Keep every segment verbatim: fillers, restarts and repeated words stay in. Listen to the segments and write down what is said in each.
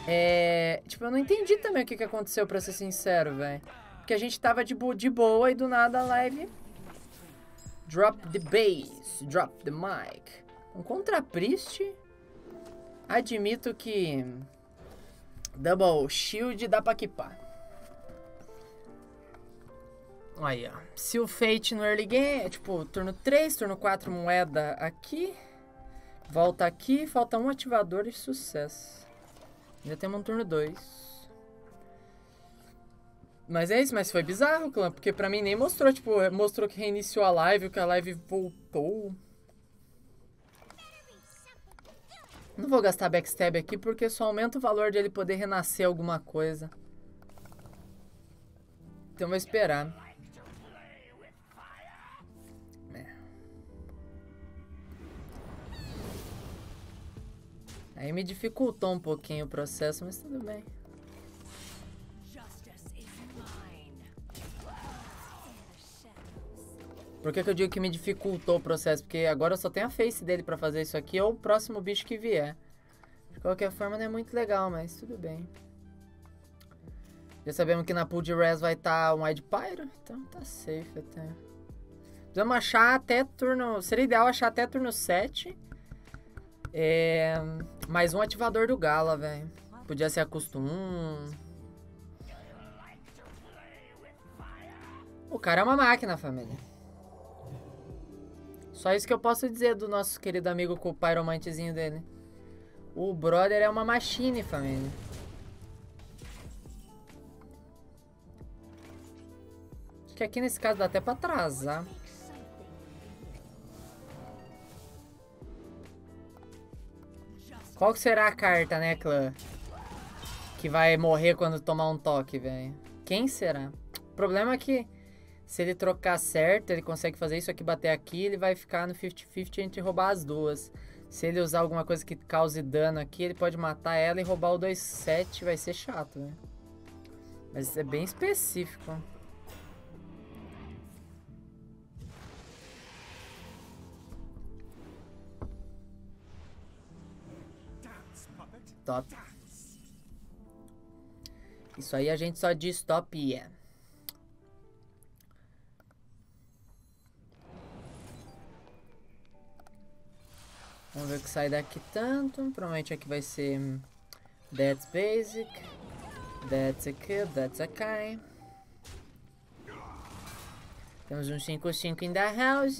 É... Tipo, eu não entendi também o que, que aconteceu, pra ser sincero, velho. Porque a gente tava de, bo de boa e do nada a live... Drop the bass, drop the mic. Um contra Priest. Admito que... Double shield dá pra equipar. Aí, ó. Se o Fate no early game é tipo turno três, turno quatro, moeda aqui. Volta aqui, falta um ativador e sucesso. Ainda temos um turno dois. Mas é isso, mas foi bizarro, clã, porque pra mim nem mostrou, tipo, mostrou que reiniciou a live, que a live voltou. Não vou gastar backstab aqui porque só aumenta o valor de ele poder renascer alguma coisa. Então vou esperar. É. Aí me dificultou um pouquinho o processo, mas tudo bem. Por que que eu digo que me dificultou o processo? Porque agora eu só tenho a face dele pra fazer isso aqui ou o próximo bicho que vier. De qualquer forma não é muito legal, mas tudo bem. Já sabemos que na pool de res vai estar um Wide Pyro, então tá safe até. Precisamos achar até turno... Seria ideal achar até turno sete. É... Mais um ativador do Gala, velho. Podia ser a custo um. O cara é uma máquina, família. Só isso que eu posso dizer do nosso querido amigo com o pyromantezinho dele. O brother é uma machine, família. Acho que aqui nesse caso dá até pra atrasar. Qual que será a carta, né, clã? Que vai morrer quando tomar um toque, velho. Quem será? O problema é que se ele trocar certo, ele consegue fazer isso aqui, bater aqui, ele vai ficar no cinquenta cinquenta entre roubar as duas. Se ele usar alguma coisa que cause dano aqui, ele pode matar ela e roubar o dois sete, vai ser chato, né? Mas isso é bem específico. Top. Isso aí a gente só diz top e yeah. Vamos ver o que sai daqui tanto. Provavelmente aqui vai ser That's basic. That's a kill, that's a Kai. Temos um cinco cinco in the house.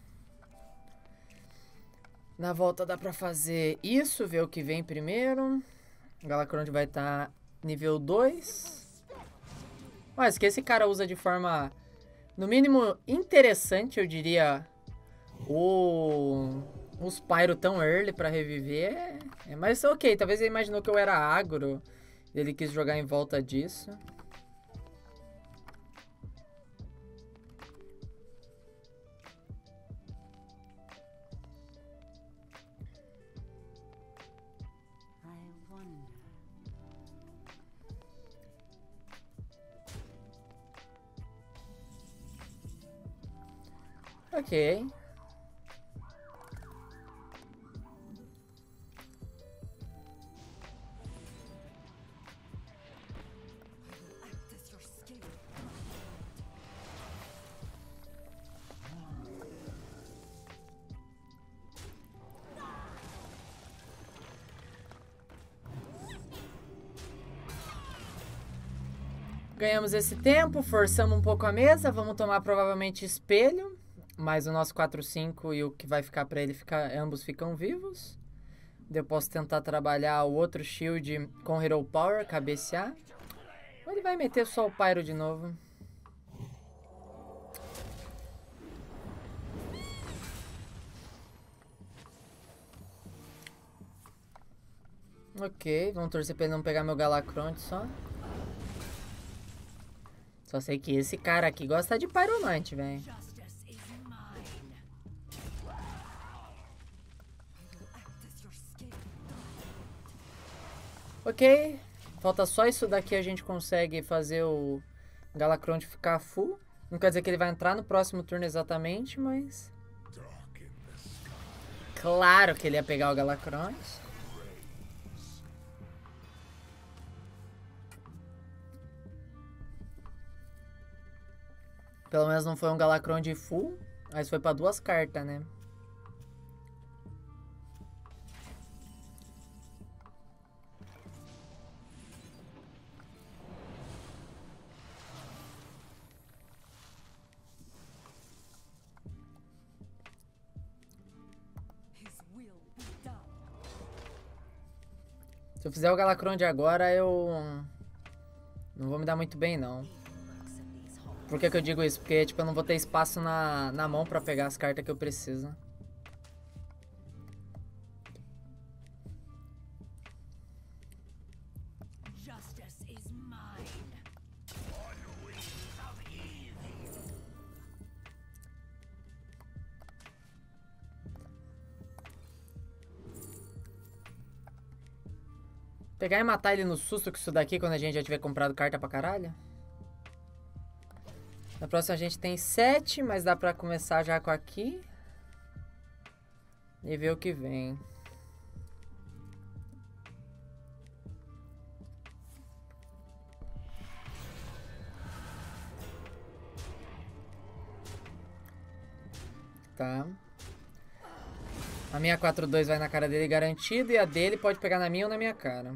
Na volta dá pra fazer isso, ver o que vem primeiro. O Galacrond vai estar tá nível dois. Mas que esse cara usa de forma, no mínimo, interessante, eu diria. O... Os Pyro tão early pra reviver. É, é, mas ok, talvez ele imaginou que eu era agro. Ele quis jogar em volta disso. Ok. Ganhamos esse tempo, forçamos um pouco a mesa, vamos tomar provavelmente espelho, mas o nosso quatro cinco e o que vai ficar pra ele, ficar, ambos ficam vivos. Eu posso tentar trabalhar o outro shield com Hero Power, cabecear. Ou ele vai meter só o Pyro de novo. Ok, vamos torcer pra ele não pegar meu Galacrond só. Só sei que esse cara aqui gosta de Pyromante, velho. Ok, falta só isso daqui, a gente consegue fazer o Galacrond ficar full. Não quer dizer que ele vai entrar no próximo turno exatamente, mas... Claro que ele ia pegar o Galacrond. Pelo menos não foi um Galacron de full, mas foi pra duas cartas, né? Se eu fizer o Galacron de agora, eu não vou me dar muito bem, não. Por que que eu digo isso? Porque, tipo, eu não vou ter espaço na, na mão pra pegar as cartas que eu preciso. Pegar e matar ele no susto com isso daqui quando a gente já tiver comprado carta pra caralho. Na próxima a gente tem sete, mas dá pra começar já com aqui. E ver o que vem. Tá. A minha quatro dois vai na cara dele garantido e a dele pode pegar na minha ou na minha cara.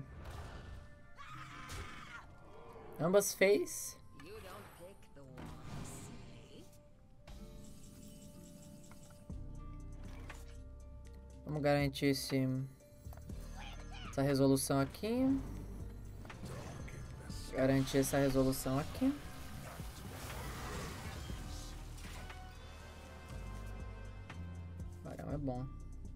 Ambas fez. Vamos garantir esse, essa resolução aqui. Garantir essa resolução aqui. Barão é bom.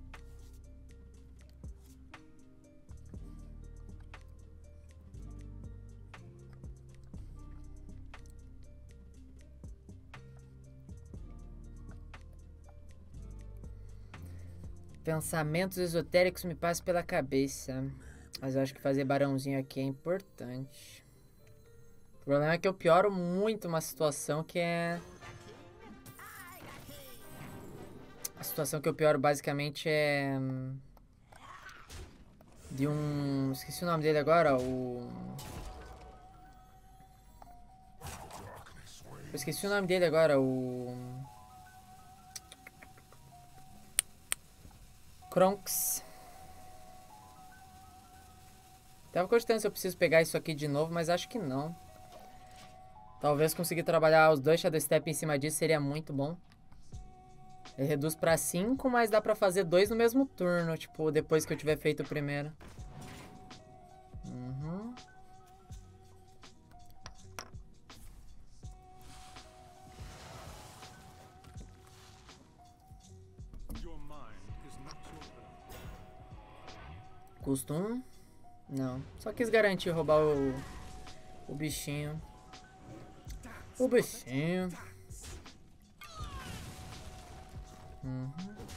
Pensamentos esotéricos me passam pela cabeça. Mas eu acho que fazer barãozinho aqui é importante. O problema é que eu pioro muito uma situação que é... A situação que eu pioro basicamente é... De um... Esqueci o nome dele agora, o... Eu esqueci o nome dele agora, o... Kronks. Tava cogitando se eu preciso pegar isso aqui de novo, mas acho que não. Talvez conseguir trabalhar os dois Shadow Step em cima disso seria muito bom. Ele reduz pra cinco, mas dá pra fazer dois no mesmo turno, tipo, depois que eu tiver feito o primeiro. Uhum. Custo um? Não. Só quis garantir roubar o, o bichinho. O bichinho. Uhum.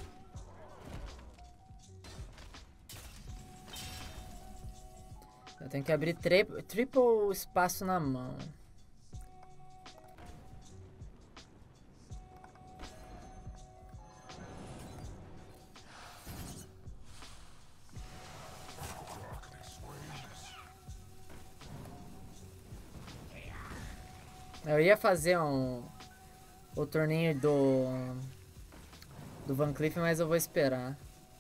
Eu tenho que abrir tri triple espaço na mão. Eu ia fazer um o torneio do do Van Cleef, mas eu vou esperar.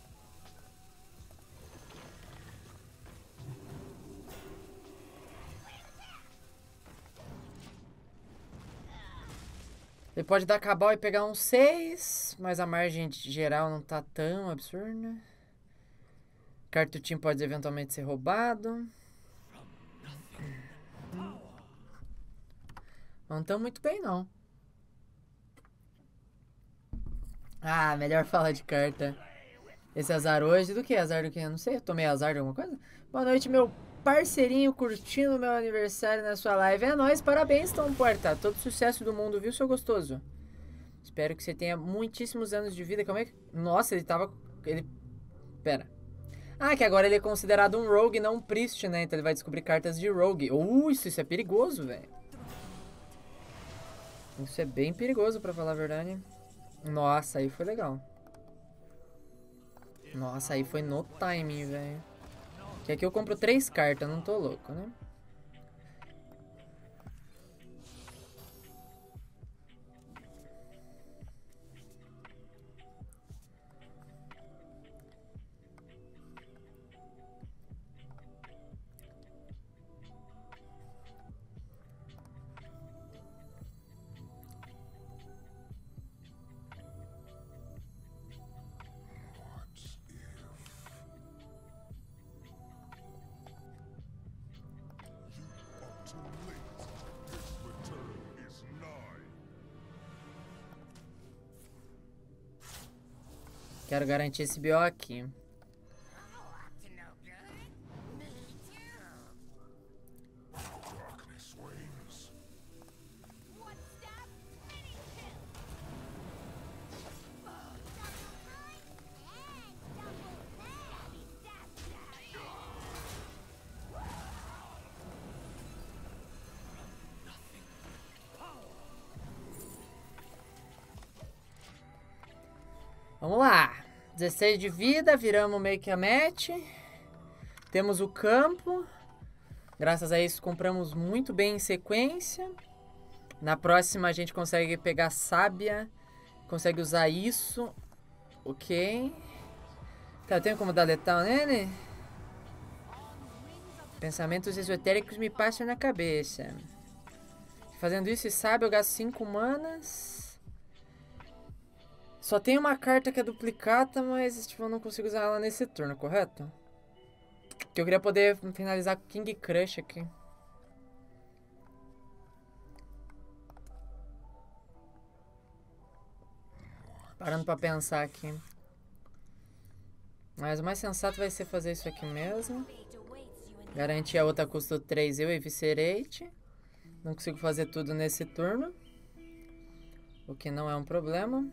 Ele pode dar cabal e pegar um seis, mas a margem geral não tá tão absurda. Cartutinho pode eventualmente ser roubado. Não estão muito bem, não. Ah, melhor falar de carta. Esse azar hoje, do que azar do que? Eu não sei, eu tomei azar de alguma coisa? Boa noite, meu parceirinho, curtindo meu aniversário na sua live. É nóis, parabéns, Tom Porta. Todo sucesso do mundo, viu, seu gostoso? Espero que você tenha muitíssimos anos de vida. Como é que... Nossa, ele tava... Ele... Pera. Ah, que agora ele é considerado um rogue, não um priest, né? Então ele vai descobrir cartas de rogue. Uh, isso, isso é perigoso, velho. Isso é bem perigoso, pra falar a verdade. Nossa, aí foi legal. Nossa, aí foi no timing, velho. Que aqui eu compro três cartas, não tô louco, né? Quero garantir esse B O aqui. Vamos lá. dezesseis de vida, viramos meio que a match. Temos o campo. Graças a isso compramos muito bem em sequência. Na próxima a gente consegue pegar sábia. Consegue usar isso. Ok. Tá, eu tenho como dar letal nele? Pensamentos esotéricos me passam na cabeça. Fazendo isso, e sábio, eu gasto cinco manas. Só tem uma carta que é duplicata, mas tipo, eu não consigo usar ela nesse turno, correto? Que eu queria poder finalizar com King Crush aqui. Parando pra pensar aqui. Mas o mais sensato vai ser fazer isso aqui mesmo. Garantir a outra custo três, eu Eviscerate. Não consigo fazer tudo nesse turno. O que não é um problema.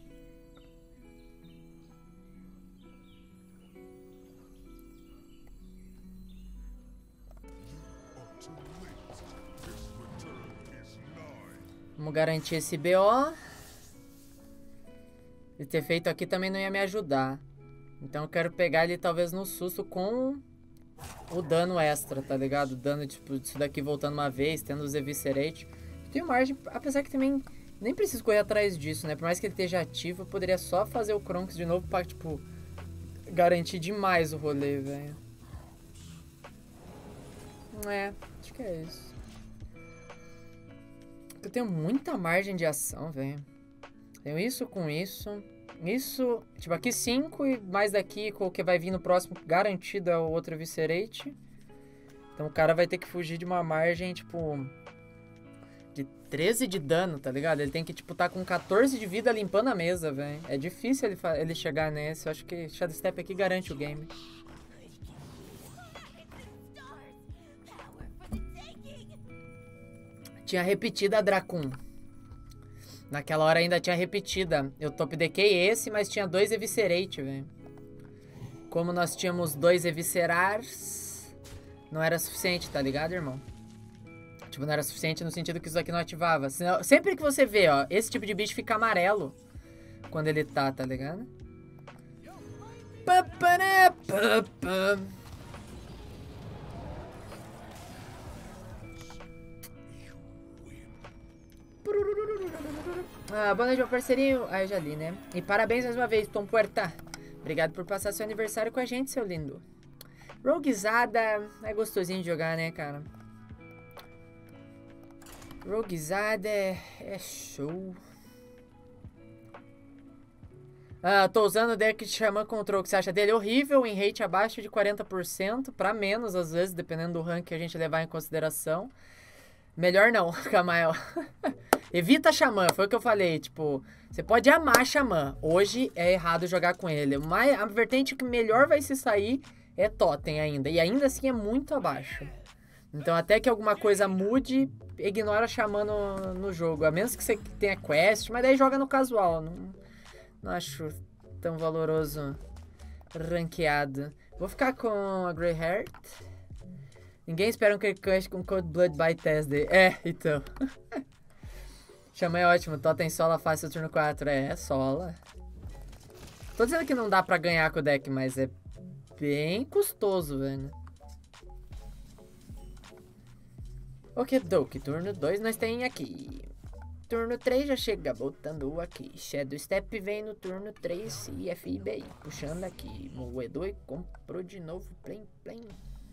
Vamos garantir esse B O. E ter feito aqui também não ia me ajudar. Então eu quero pegar ele talvez no susto com o dano extra, tá ligado? Dano tipo disso daqui voltando uma vez, tendo os Eviscerate. Tem margem, apesar que também nem preciso correr atrás disso, né? Por mais que ele esteja ativo, eu poderia só fazer o Kronks de novo pra, tipo, garantir demais o rolê, velho. É, acho que é isso. Eu tenho muita margem de ação, velho. Tenho isso com isso. Isso, tipo, aqui cinco e mais daqui com o que vai vir no próximo garantido é o outro Eviscerate. Então o cara vai ter que fugir de uma margem, tipo, de treze de dano, tá ligado? Ele tem que, tipo, tá com quatorze de vida limpando a mesa, velho. É difícil ele, ele chegar nesse. Eu acho que Shadow Step aqui garante o game. Tinha repetida a Dracun. Naquela hora ainda tinha repetida. Eu top deckei esse, mas tinha dois Eviscerate, velho. Como nós tínhamos dois Eviscerars, não era suficiente, tá ligado, irmão? Tipo, não era suficiente no sentido que isso aqui não ativava. Senão, sempre que você vê, ó, esse tipo de bicho fica amarelo quando ele tá, tá ligado? Ah, boa noite, meu parceirinho. Ah, eu já li, né? E parabéns mais uma vez, Tom Puerta. Obrigado por passar seu aniversário com a gente, seu lindo. Roguezada é gostosinho de jogar, né, cara? Roguezada é, é show. Ah, tô usando o deck de Xamã Control. O que você acha dele? Horrível, em rate abaixo de quarenta por cento. Pra menos, às vezes, dependendo do rank que a gente levar em consideração. Melhor não, ficar maior. Evita Xamã, foi o que eu falei. Tipo, você pode amar Xamã. Hoje é errado jogar com ele. Mas a vertente que melhor vai se sair é Totem ainda. E ainda assim é muito abaixo. Então até que alguma coisa mude, ignora Xamã no, no jogo. A menos que você tenha quest, mas daí joga no casual. Não, não acho tão valoroso ranqueado. Vou ficar com a Greyheart. Ninguém espera um Kirkush com Cold Blood by Thursday. É, então. Xamã é ótimo. Totem sola fácil turno quatro. É, sola. Tô dizendo que não dá pra ganhar com o deck, mas é bem custoso, velho. Ok, Doki. Turno dois nós tem aqui. Turno três já chega botando aqui. Shadow Step vem no turno três e F I B I. Puxando aqui. Moedor e comprou de novo. Plim, plim.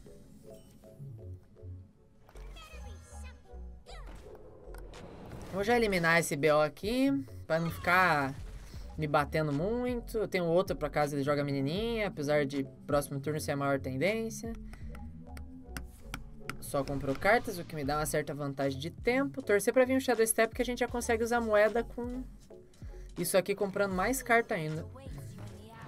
Vou já eliminar esse B O aqui, pra não ficar me batendo muito. Eu tenho outro pra caso ele joga menininha, apesar de próximo turno ser a maior tendência. Só comprou cartas, o que me dá uma certa vantagem de tempo. Torcer pra vir um Shadow Step que a gente já consegue usar moeda com isso aqui comprando mais carta ainda.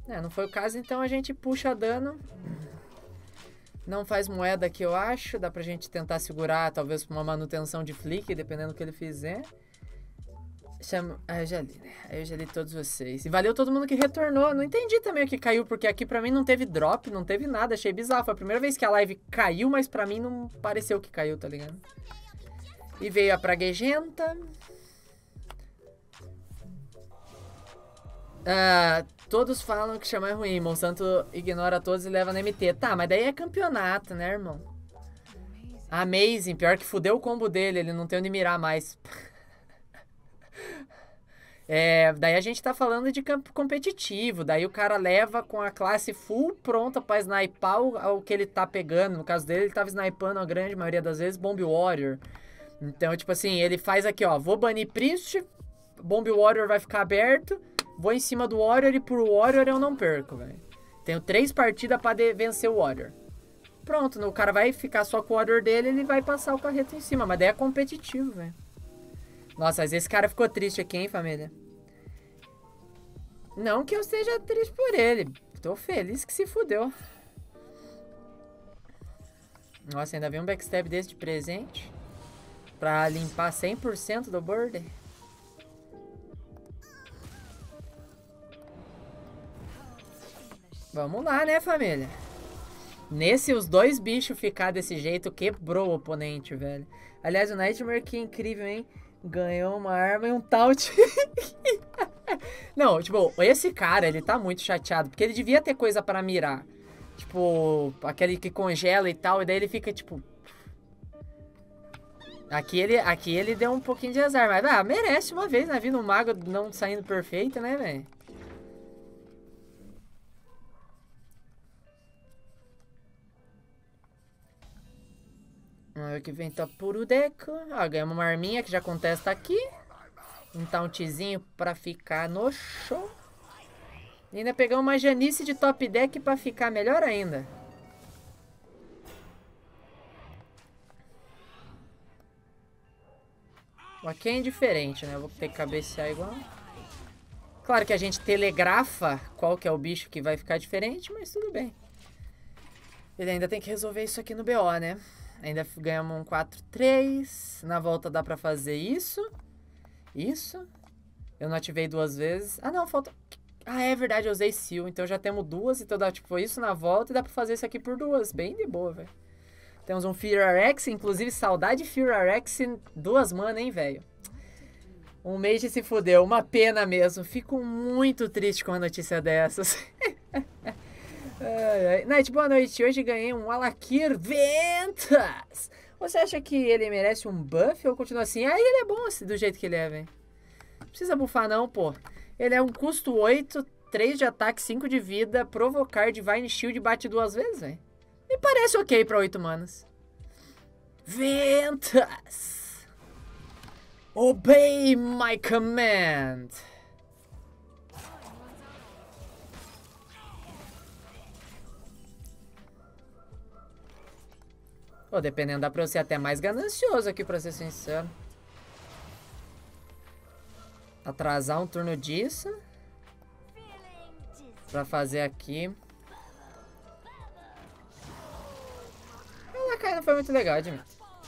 É, não foi o caso, então a gente puxa dano. Não faz moeda aqui, eu acho. Dá pra gente tentar segurar, talvez, por uma manutenção de flick, dependendo do que ele fizer. Chama... Ah, eu já li, né? Aí eu já li todos vocês. E valeu todo mundo que retornou. Não entendi também o que caiu, porque aqui pra mim não teve drop, não teve nada. Achei bizarro. Foi a primeira vez que a live caiu, mas pra mim não pareceu que caiu, tá ligado? E veio a praguejenta. Ah, todos falam que chamar é ruim. Monsanto ignora todos e leva na M T. Tá, mas daí é campeonato, né, irmão? Amazing. Pior que fudeu o combo dele. Ele não tem onde mirar mais. É, daí a gente tá falando de campo competitivo. Daí o cara leva com a classe full pronta pra snipar o, o que ele tá pegando. No caso dele, ele tava snipando a grande maioria das vezes Bomb Warrior. Então, tipo assim, ele faz aqui, ó. Vou banir Priest, Bomb Warrior vai ficar aberto. Vou em cima do Warrior e por Warrior eu não perco, velho. Tenho três partidas pra vencer o Warrior. Pronto, o cara vai ficar só com o Warrior dele, ele vai passar o carreto em cima. Mas daí é competitivo, velho. Nossa, mas esse cara ficou triste aqui, hein, família? Não que eu esteja triste por ele. Tô feliz que se fudeu. Nossa, ainda veio um backstab desse de presente. Pra limpar cem por cento do border. Vamos lá, né, família? Nesse, os dois bichos ficar desse jeito, quebrou o oponente, velho. Aliás, o Nightmare, que incrível, hein? Ganhou uma arma e um taunt. Não, tipo, esse cara, ele tá muito chateado. Porque ele devia ter coisa pra mirar. Tipo, aquele que congela e tal. E daí ele fica, tipo... Aqui ele, aqui ele deu um pouquinho de azar. Mas, ah, merece uma vez na vida. Um mago não saindo perfeito, né, velho? Vamos ver o que vem. Tá puro deco. Ó, ganhamos uma arminha que já contesta aqui. Um tauntzinho pra ficar no show. E ainda pegar uma Janice de top deck pra ficar melhor ainda. Aqui é indiferente, né? Eu vou ter que cabecear igual. Claro que a gente telegrafa qual que é o bicho que vai ficar diferente, mas tudo bem. Ele ainda tem que resolver isso aqui no B O, né? Ainda ganhamos um quatro três. Na volta dá pra fazer isso. Isso. Eu não ativei duas vezes. Ah, não, falta... Ah, é verdade, eu usei Seal. Então já temos duas. Então dá, tipo, isso na volta e dá pra fazer isso aqui por duas. Bem de boa, velho. Temos um Fear Rex. Inclusive, saudade de Fear Rex. Duas mana, hein, velho. Um Mage se fudeu. Uma pena mesmo. Fico muito triste com a notícia dessas. Ai, ai. Night, boa noite. Hoje ganhei um Alakir Ventas. Você acha que ele merece um buff ou continua assim? Ah, ele é bom assim, do jeito que ele é, velho. Não precisa bufar não, pô. Ele é um custo oito, três de ataque, cinco de vida, provocar, Divine Shield bate duas vezes, velho. Me parece ok pra oito manas. Ventas. Obey my command. Pô, dependendo, dá pra eu ser até mais ganancioso aqui, pra ser sincero. Atrasar um turno disso. Pra fazer aqui. A cara não foi muito legal, admito.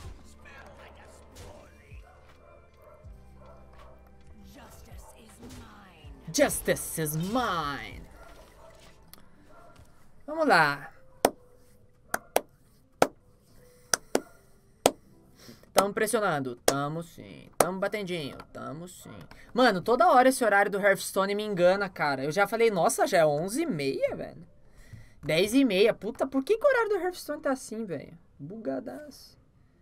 Justice is mine. Vamos lá. Tamo pressionando. Tamo sim. Tamo batendinho. Tamo sim. Mano, toda hora esse horário do Hearthstone me engana, cara. Eu já falei, nossa, já é onze e meia, velho. dez e meia. Puta, por que, que o horário do Hearthstone tá assim, velho? Bugadaço.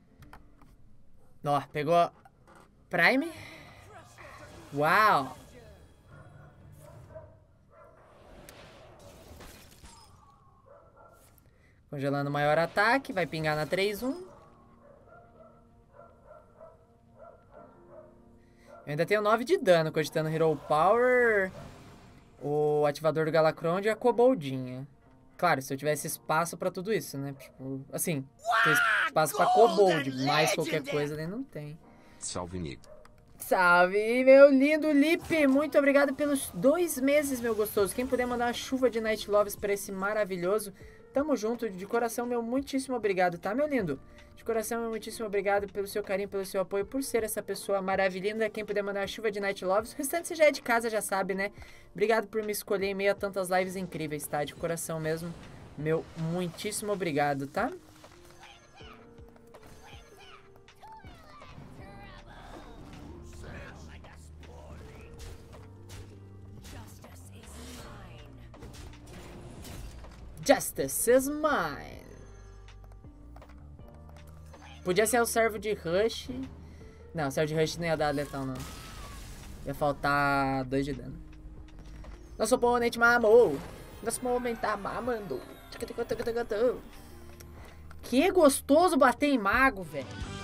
Ó, pegou Prime. Uau. Congelando o maior ataque. Vai pingar na três um. Eu ainda tenho nove de dano, cogitando Hero Power, o ativador do Galacrond e a Koboldinha. Claro, se eu tivesse espaço pra tudo isso, né? Tipo, assim, tem espaço pra Kobold, mas qualquer coisa ele não tem. Salve, Nico. Salve, meu lindo Lipe. Muito obrigado pelos dois meses, meu gostoso. Quem puder mandar uma chuva de Night Loves pra esse maravilhoso, tamo junto. De coração, meu muitíssimo obrigado, tá, meu lindo? De coração, meu muitíssimo obrigado pelo seu carinho, pelo seu apoio, por ser essa pessoa maravilhosa. Quem puder mandar uma chuva de Night Loves, o restante você já é de casa, já sabe, né? Obrigado por me escolher em meio a tantas lives incríveis, tá? De coração mesmo, meu muitíssimo obrigado, tá? Justice is mine. Podia ser o servo de Rush. Não, o servo de Rush não ia dar letal, não. Ia faltar dois de dano. Nosso oponente mamou. Nosso oponente tá mamando. Que gostoso bater em mago, velho.